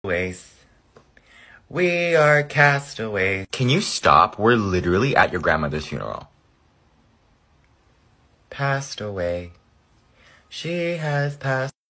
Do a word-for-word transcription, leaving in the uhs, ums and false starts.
Castaways. We are castaways. Can you stop? We're literally at your grandmother's funeral. Passed away. She has passed